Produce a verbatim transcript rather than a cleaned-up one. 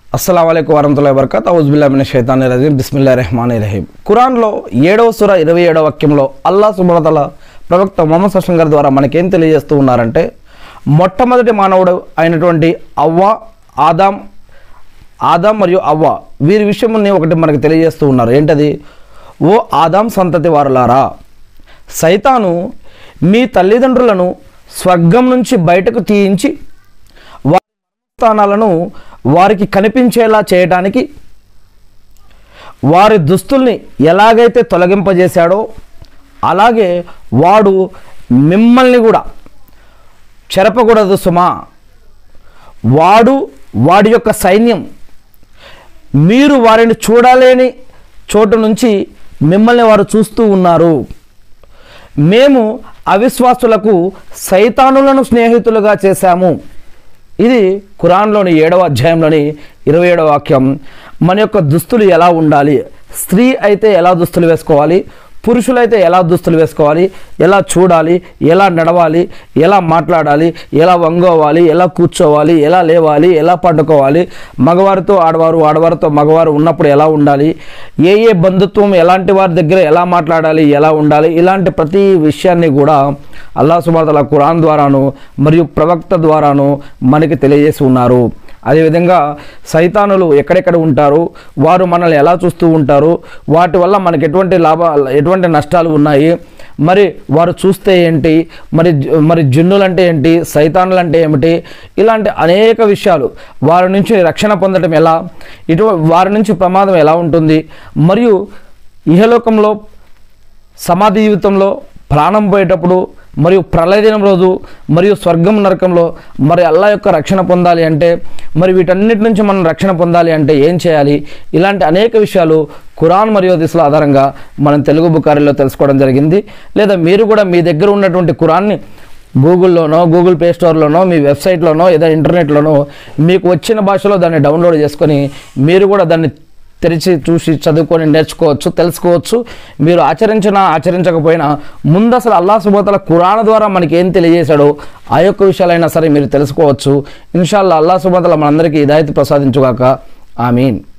అస్సలాము అలైకుం వరహ్మతుల్లాహి వబరకాతుహు ఔజుబిల్లాహి మినష్ షైతానిర్ రజీం బిస్మిల్లాహిర్ రహ్మానిర్ రహీం. ఖురాన్లో ఏడవ సూర ఇరవై ఏడవ వాక్యంలో అల్లాహ్ సుబ్హానహు వ తఆలా ప్రవక్త ముహమ్మద్ సల్లల్లాహు అలైహి వసల్లం గారి ద్వారా మనకేం తెలియజేస్తూ ఉన్నారంటే, మొట్టమొదటి మానవుడు అయినటువంటి అవ్వ ఆదాం ఆదాం మరియు అవ్వ వీరి విషయాన్ని ఒకటి మనకు తెలియజేస్తూ ఉన్నారు. ఏంటది? ఓ ఆదాం సంతతి వారులారా, సైతాను మీ తల్లిదండ్రులను స్వర్గం నుంచి బయటకు తీయించి వారి స్థానాలను వారికి కనిపించేలా చేయడానికి వారి దుస్తుల్ని ఎలాగైతే తొలగింపజేశాడో అలాగే వాడు మిమ్మల్ని కూడా చెరపకూడదు సుమా. వాడు వాడి యొక్క సైన్యం మీరు వారిని చూడలేని చోటు నుంచి మిమ్మల్ని వారు చూస్తూ ఉన్నారు. మేము అవిశ్వాసులకు సైతానులను స్నేహితులుగా చేశాము. ఇది ఖురాన్లోని ఏడవ అధ్యాయంలోని ఇరవై ఏడవ వాక్యం. మన యొక్క దుస్తులు ఎలా ఉండాలి, స్త్రీ అయితే ఎలా దుస్తులు వేసుకోవాలి, పురుషులైతే ఎలా దుస్తులు వేసుకోవాలి, ఎలా చూడాలి, ఎలా నడవాలి, ఎలా మాట్లాడాలి, ఎలా వంగోవాలి, ఎలా కూర్చోవాలి, ఎలా లేవాలి, ఎలా పండుకోవాలి, మగవారితో ఆడవారు ఆడవారితో మగవారు ఉన్నప్పుడు ఎలా ఉండాలి, ఏ ఏ బంధుత్వం ఎలాంటి వారి దగ్గర ఎలా మాట్లాడాలి, ఎలా ఉండాలి, ఇలాంటి ప్రతి విషయాన్ని కూడా అల్లాహ్ సుబ్హానహు వ తఆలా ఖురాన్ ద్వారాను మరియు ప్రవక్త ద్వారాను మనకి తెలియజేసి ఉన్నారు. అదేవిధంగా సైతానులు ఎక్కడెక్కడ ఉంటారు, వారు మనల్ని ఎలా చూస్తూ ఉంటారు, వాటి వల్ల మనకి ఎటువంటి లాభ ఎటువంటి నష్టాలు ఉన్నాయి, మరి వారు చూస్తే ఏంటి, మరి మరి జిన్నులు అంటే ఏంటి, సైతానులు అంటే ఏమిటి, ఇలాంటి అనేక విషయాలు, వారి నుంచి రక్షణ పొందడం ఎలా, ఇటు వారి నుంచి ప్రమాదం ఎలా ఉంటుంది, మరియు ఇహలోకంలో సమాధి జీవితంలో ప్రాణం పోయేటప్పుడు మరియు ప్రళయ దినం రోజు మరియు స్వర్గం నరకంలో మరి అల్లాహ్ యొక్క రక్షణ పొందాలి అంటే, మరి వీటన్నిటి నుంచి మనం రక్షణ పొందాలి అంటే ఏం చేయాలి, ఇలాంటి అనేక విషయాలు ఖురాన్ మరియు హదీసుల ఆధారంగా మనం తెలుగు బుఖారీలో తెలుసుకోవడం జరిగింది. లేదా మీరు కూడా మీ దగ్గర ఉన్నటువంటి ఖురాన్ని గూగుల్లోనో గూగుల్ ప్లే స్టోర్లోనో మీ వెబ్సైట్లోనో ఏదైనా ఇంటర్నెట్లోనో మీకు వచ్చిన భాషలో దాన్ని డౌన్లోడ్ చేసుకొని మీరు కూడా దాన్ని తెరిచి చూసి చదువుకొని నేర్చుకోవచ్చు, తెలుసుకోవచ్చు. మీరు ఆచరించినా ఆచరించకపోయినా ముందు అసలు అల్లాహ్ సుబ్హానహు వ తఆలా ఖురాన్ ద్వారా మనకి ఏం తెలియజేశాడో ఆ యొక్క విషయాలైనా సరే మీరు తెలుసుకోవచ్చు. ఇన్షాల్లా అల్లాహ్ సుబ్హానహు వ తఆలా మనందరికీ హిదాయత్ ప్రసాదించుగాక. ఆమీన్.